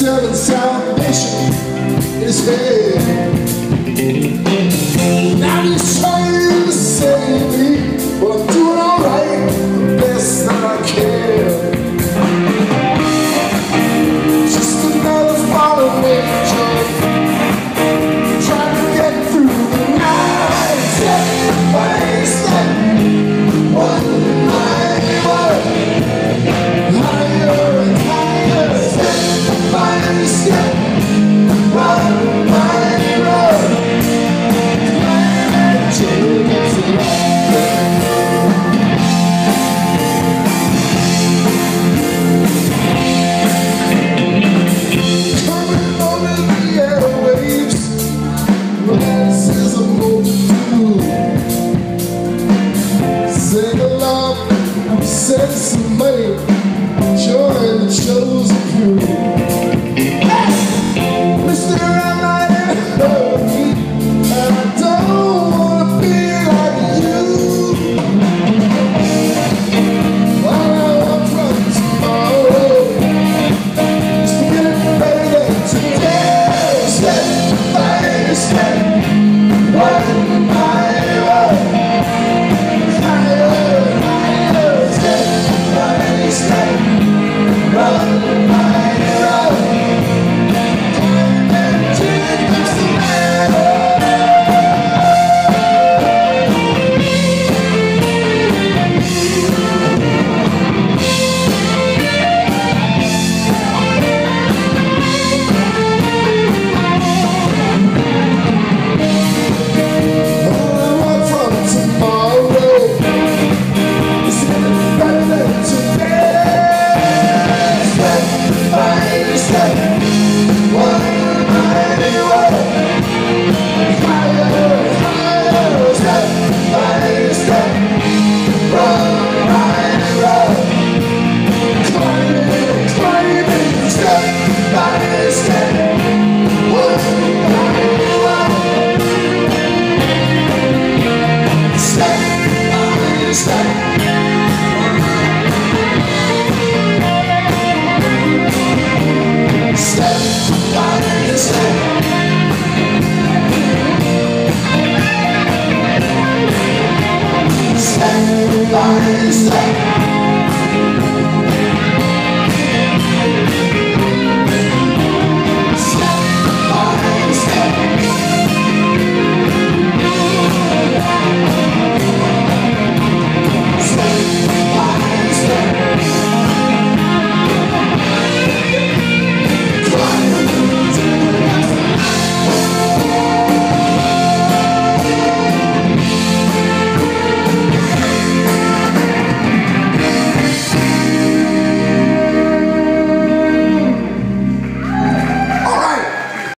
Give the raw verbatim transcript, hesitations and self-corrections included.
selling salvation in his head. Now he's trying to save me, but I'm doing alright, the best that I can. Just another fallen angel, trying to get through the night. Step by step, one by one, higher and higher. Step by step, one by one, climbing till it's light. Coming over the airwaves, this is a multitude. Sing along, send some money, join the chosen few. Hey! Mister I'm not in a hurry, and I don't wanna be like you. All I want from tomorrow is to get better than today. Step by step, one by one, higher and higher. Step by step, one by one, climbing till it's light. All I want from tomorrow is to get better than today. Step by step, one by one, higher and higher. Step by step, one by one, climbing, climbing. Step by step, one by one, step by step. Step by step, step by step.